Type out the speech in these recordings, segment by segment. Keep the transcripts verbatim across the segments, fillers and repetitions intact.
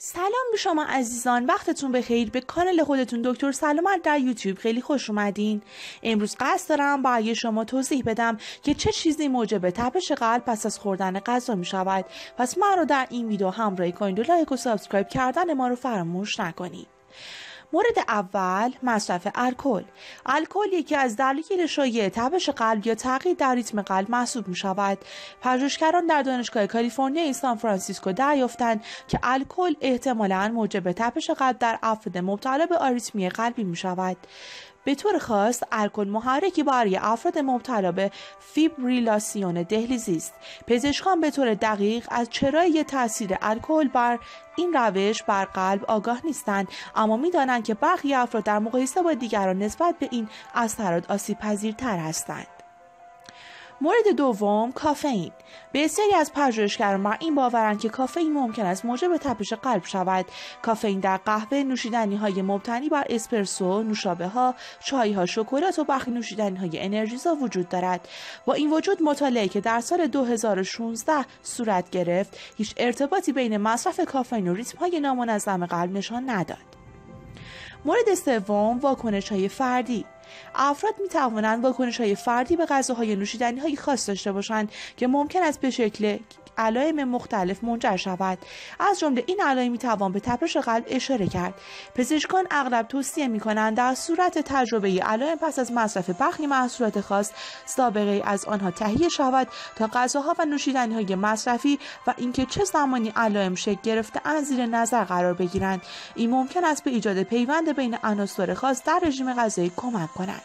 سلام به شما عزیزان، وقتتون بخیر. به کانال خودتون دکتر سلامت در یوتیوب خیلی خوش اومدین. امروز قصد دارم برای شما توضیح بدم که چه چیزی موجب تپش قلب پس از خوردن غذا می شود. پس ما رو در این ویدیو همراهی کنید و لایک و سابسکرایب کردن ما رو فراموش نکنید. مورد اول، مصرف الکل. الکل یکی از دلایل شایع تپش قلب یا تغییر در ریتم قلب محسوب می شود. پژوهشگران در دانشگاه کالیفرنیا سان فرانسیسکو دریافتند که الکل احتمالاً موجب تپش قلب در افراد مبتلا به آریتمی قلبی می شود. به طور خاص الکل محرکی برای افراد مبتلا به فیبریلاسیون دهلیزی است. پزشکان به طور دقیق از چرایی تاثیر الکل بر این روش بر قلب آگاه نیستند، اما می‌دانند که برخی افراد در مقایسه با دیگران نسبت به این اثرات آسیب‌پذیرتر هستند. مورد دوم، کافئین. بسیاری از پژوهشگران بر این باورند که کافئین ممکن است موجب تپش قلب شود. کافئین در قهوه، نوشیدنی‌های مبتنی بر اسپرسو، نوشابه‌ها، چای‌ها، شکلات و برخی نوشیدنی‌های انرژیزا وجود دارد. با این وجود مطالعه‌ای که در سال دو هزار و شانزده صورت گرفت، هیچ ارتباطی بین مصرف کافئین و ریتم‌های نامنظم قلب نشان نداد. مورد سوم، واکنش‌های فردی. افراد می توانند واکنش‌های فردی به غذاهای نوشیدنی‌های خاص داشته باشند که ممکن است به شکل علائم مختلف منجر شود. از جمله این علائم می توان به تپش قلب اشاره کرد. پزشکان اغلب توصیه می کنند در صورت تجربه علائم پس از مصرف برخی محصولات خاص سابقه از آنها تهیه شود تا غذاها و نوشیدنی‌های مصرفی و اینکه چه زمانی علائم شکل گرفته اند زیر نظر قرار بگیرند. این ممکن است به ایجاد پیوند بین عناصر خاص در رژیم غذایی کمک کند.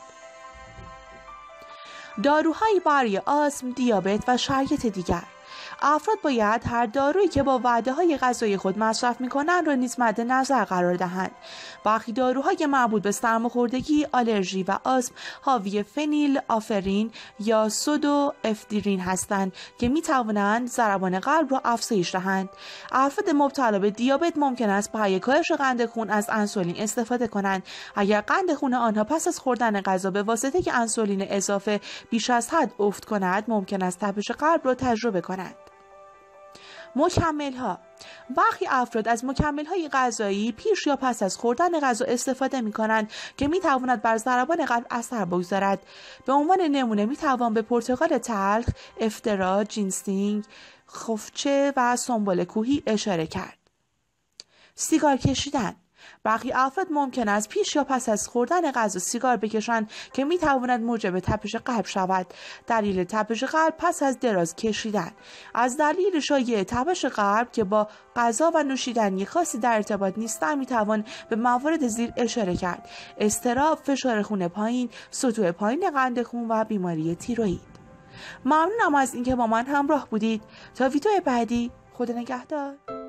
داروهایی برای آسم، دیابت و شرایط دیگر. افراد باید هر دارویی که با وعده‌های غذایی خود مصرف می‌کنند را نیز مد نظر قرار دهند. برخی داروهای مربوط به سرماخوردگی، آلرژی و آسم حاوی فنیل آفرین یا سودو افدرین هستند که می‌توانند ضربان قلب را افزایش دهند. افراد مبتلا به دیابت ممکن است برای کاهش قند خون از انسولین استفاده کنند. اگر قند خون آنها پس از خوردن غذا به واسطه انسولین اضافه بیش از حد افت کند، ممکن است تپش قلب را تجربه کنند. مکمل‌ها. برخی افراد از مکمل‌های غذایی پیش یا پس از خوردن غذا استفاده می‌کنند که می‌تواند بر ضربان قلب اثر بگذارد. به عنوان نمونه می‌توان به پرتقال تلخ، افترا، جینسینگ، خوفچه و سنبل کوهی اشاره کرد. سیگار کشیدن. برخی افراد ممکن است پیش یا پس از خوردن غذا سیگار بکشند که می تواند موجب تپش قلب شود. دلیل تپش قلب پس از دراز کشیدن. از دلیل شایع تپش قلب که با غذا و نوشیدنی خاصی در ارتباط نیستند می توان به موارد زیر اشاره کرد: اضطراب، فشار خون پایین، سطوح پایین قند خون و بیماری تیروئید. ممنونم از اینکه با من همراه بودید. تا ویدیو بعدی، خدا نگهدار.